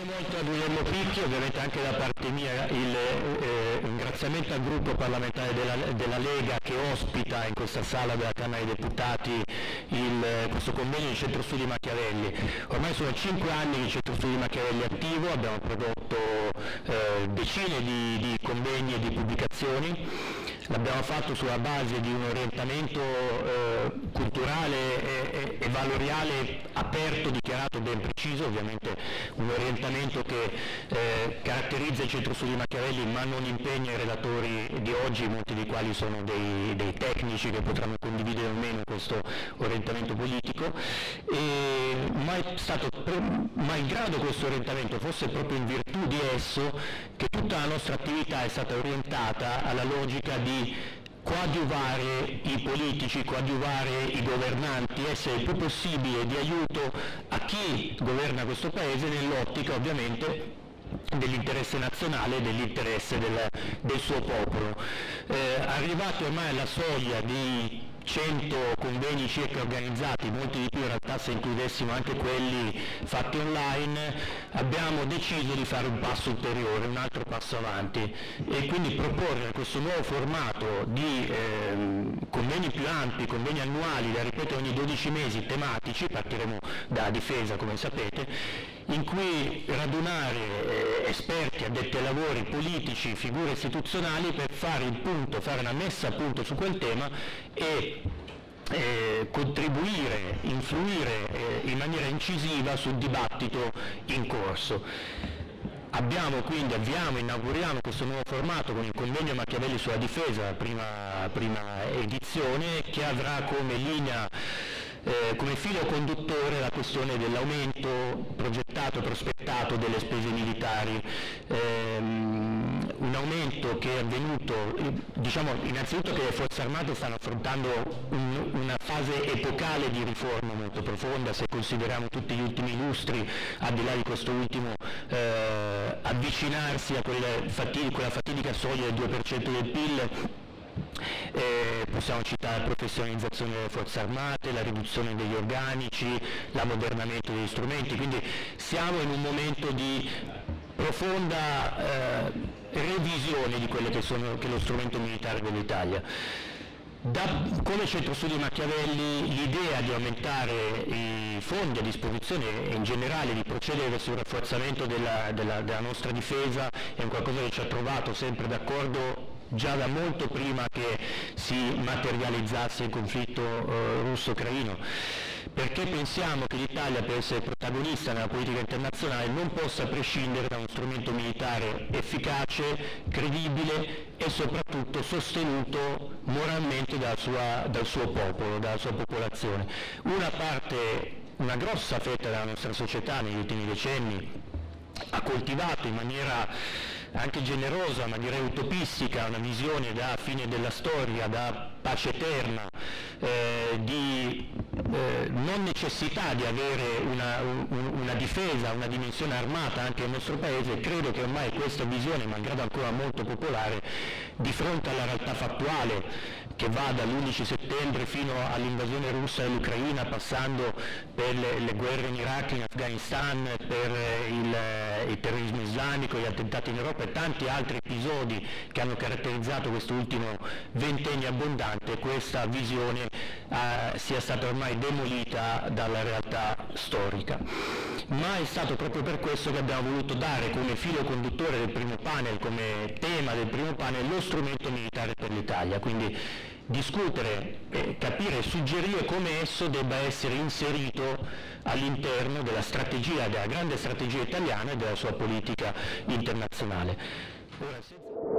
molto a Guglielmo Picchi, ovviamente anche da parte mia il ringraziamento al gruppo parlamentare della Lega che ospita in questa sala della Camera dei Deputati questo convegno di Centro Studi Machiavelli. Ormai sono 5 anni che il Centro Studi Machiavelli è attivo, abbiamo prodotto decine di convegni e di pubblicazioni. L'abbiamo fatto sulla base di un orientamento culturale e valoriale aperto, dichiarato, ben preciso, ovviamente un orientamento che caratterizza il Centro Studi Machiavelli ma non impegna i relatori di oggi, molti dei quali sono dei tecnici che potranno condividere o meno questo orientamento politico, malgrado questo orientamento fosse proprio in virtù di esso che tutta la nostra attività è stata orientata alla logica di coadiuvare i politici, coadiuvare i governanti, essere il più possibile di aiuto a chi governa questo Paese nell'ottica ovviamente dell'interesse nazionale e dell'interesse del suo popolo. Arrivati ormai alla soglia di 100 convegni circa organizzati, molti di più in realtà se includessimo anche quelli fatti online, abbiamo deciso di fare un passo ulteriore, un altro passo avanti e quindi proporre questo nuovo formato di convegni più ampi, convegni annuali da ripetere ogni 12 mesi, tematici, partiremo da difesa come sapete, in cui radunare esperti, addetti ai lavori, politici, figure istituzionali per fare il punto, fare una messa a punto su quel tema e contribuire, influire in maniera incisiva sul dibattito in corso. Inauguriamo questo nuovo formato con il convegno Machiavelli sulla difesa, la prima edizione, che avrà come linea come filo conduttore la questione dell'aumento progettato e prospettato delle spese militari, un aumento che è avvenuto, diciamo innanzitutto che le forze armate stanno affrontando una fase epocale di riforma molto profonda, se consideriamo tutti gli ultimi lustri, al di là di questo ultimo avvicinarsi a quella fatidica soglia del 2% del PIL. Possiamo citare la professionalizzazione delle forze armate, la riduzione degli organici, l'ammodernamento degli strumenti, quindi siamo in un momento di profonda revisione di quello che è lo strumento militare dell'Italia. Come Centro Studi Machiavelli l'idea di aumentare i fondi a disposizione e in generale di procedere verso il rafforzamento della nostra difesa è un qualcosa che ci ha trovato sempre d'accordo già da molto prima che si materializzasse il conflitto russo-ucraino, perché pensiamo che l'Italia, per essere protagonista nella politica internazionale, non possa prescindere da uno strumento militare efficace, credibile e soprattutto sostenuto moralmente dal suo popolo, dalla sua popolazione. Una grossa fetta della nostra società negli ultimi decenni ha coltivato in maniera anche generosa, ma direi utopistica, una visione da fine della storia, da pace eterna, di non necessità di avere una difesa, una dimensione armata anche nel nostro Paese. Credo che ormai questa visione, malgrado ancora molto popolare, di fronte alla realtà fattuale che va dall'11 settembre fino all'invasione russa dell'Ucraina, passando per le guerre in Iraq, in Afghanistan, per il terrorismo islamico, gli attentati in Europa e tanti altri episodi che hanno caratterizzato questo ultimo ventennio abbondante, questa visione sia stata ormai demolita dalla realtà storica. Ma è stato proprio per questo che abbiamo voluto dare come filo conduttore del primo panel, come tema del primo panel, lo strumento militare per l'Italia, quindi discutere, capire e suggerire come esso debba essere inserito all'interno della grande strategia italiana e della sua politica internazionale. Ora,